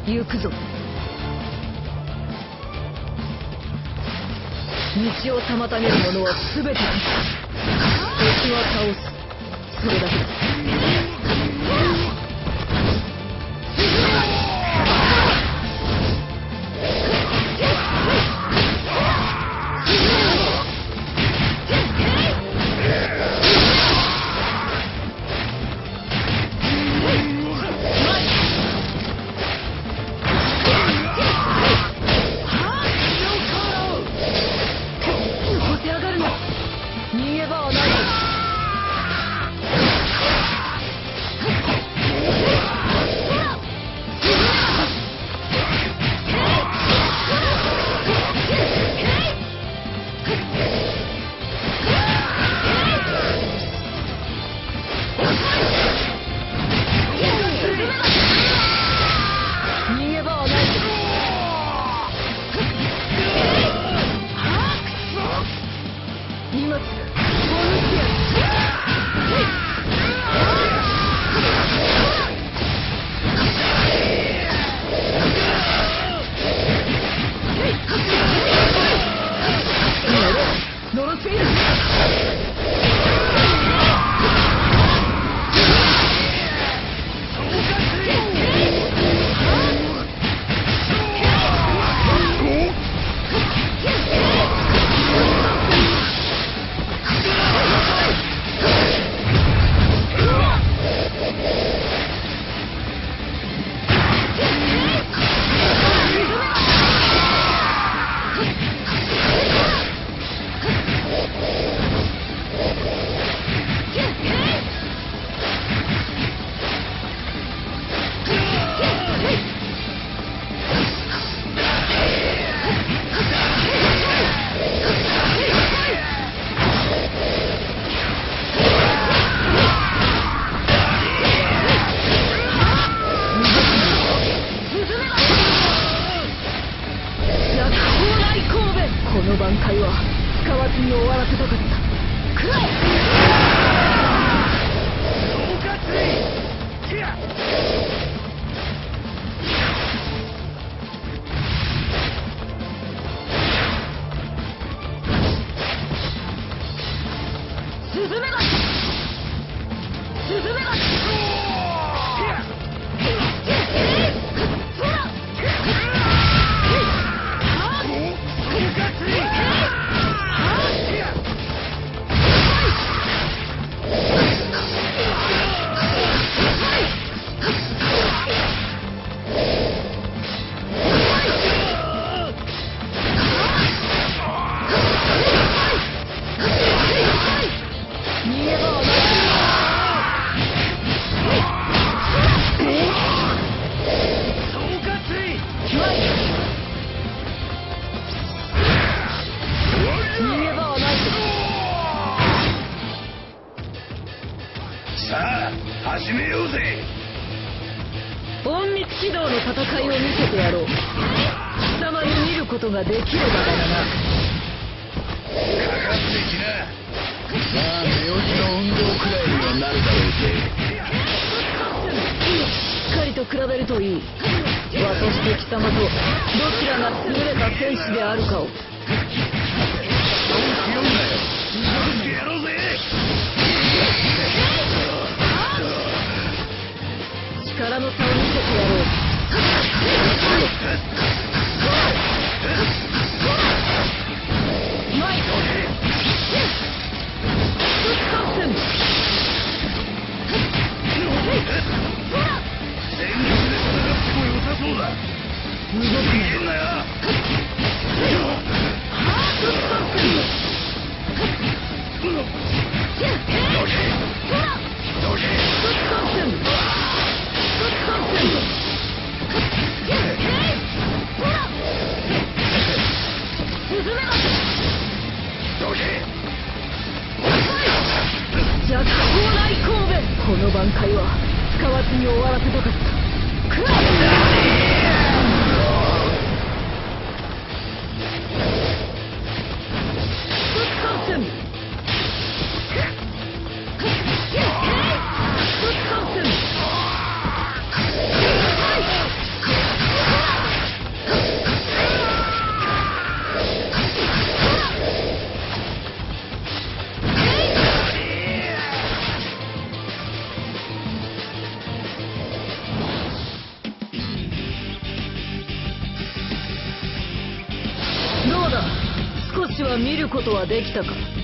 行くぞ。道を妨げる者は全て敵は倒す。それだけだ。 ができればだがな。 かかってきな。まあ寝起きの運動くらいにはなるだろうぜ。 しっかりと比べるといい。私と貴様とどちらが優れた戦士であるかを。 そう気負うなよ。やってやろうぜ。 力の差を見せてやろう。 全力で戦っても良さそうだ。 動く逃げんなよ。 弱砲内神戸。この挽回は使わずに終わらせたかった。 は見ることはできたか？